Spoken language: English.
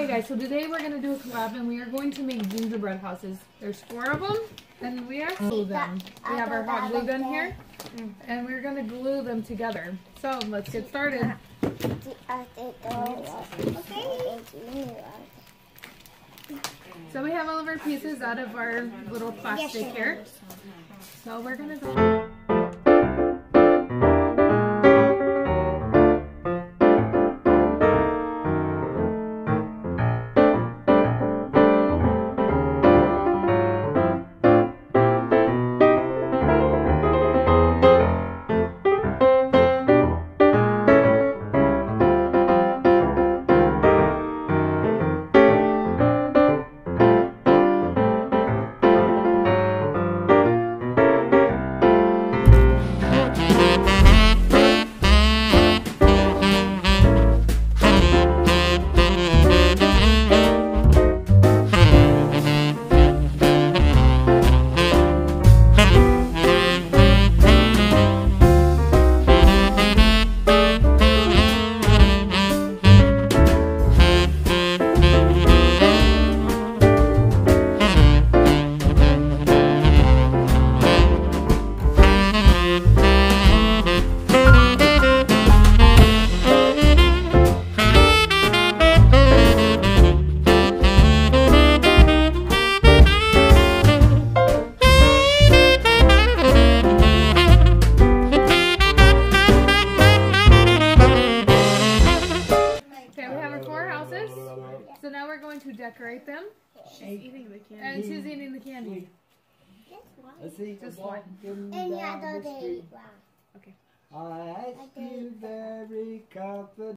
Okay guys, so today we're going to do a collab and we are going to make gingerbread houses. There's 4 of them and we are glue them. We have our hot glue gun here and we're going to glue them together. So let's get started. So we have all of our pieces out of our little plastic here. So we're going to go. So now we're going to decorate them. She's eating the candy. And she's eating the candy. Just one. And the other day. Okay. I ask you very confidently.